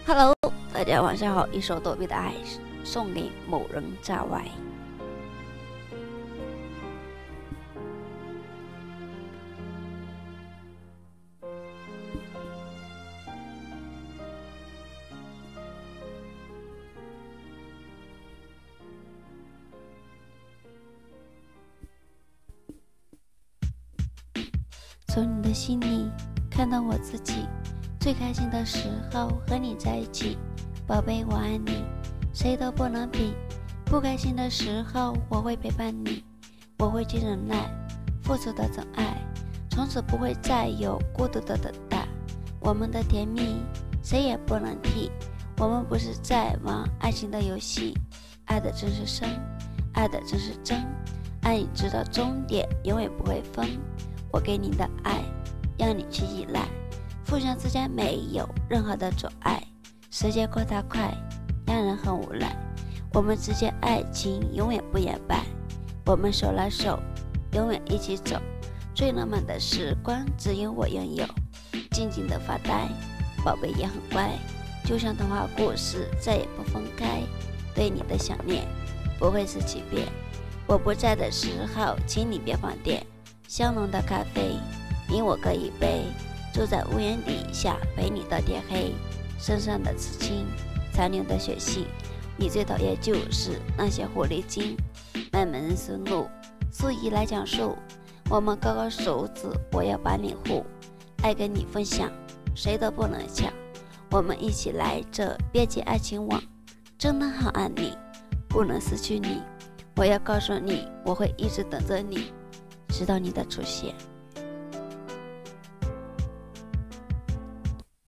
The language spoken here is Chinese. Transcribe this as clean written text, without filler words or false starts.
Hello， 大家晚上好，一首躲避的爱送给某人在外。从你的心里看到我自己，最开心的时候和你在一起，宝贝我爱你，谁都不能比。不开心的时候我会陪伴你，我会去忍耐，付出的真爱，从此不会再有孤独的等待。我们的甜蜜谁也不能替，我们不是在玩爱情的游戏，爱的真是深，爱的真是真，爱你直到终点，永远不会分。我给你的爱让你去依赖，互相之间没有任何的阻碍。时间过太快，让人很无奈，我们之间爱情永远不言败，我们手拉手永远一起走，最浪漫的时光只有我拥有。静静的发呆，宝贝也很乖，就像童话故事，再也不分开。对你的想念不会是欺骗，我不在的时候请你别放电。香浓的咖啡你我各一杯，住在屋檐底下陪你到天黑。身上的刺青，残留的血性，你最讨厌就是那些狐狸精。慢慢认识路，素以来讲述，我们勾勾手指，我要把你护，爱跟你分享，谁都不能抢。我们一起来这边界爱情网，真的好爱你，不能失去你。我要告诉你，我会一直等着你，直到你的出现。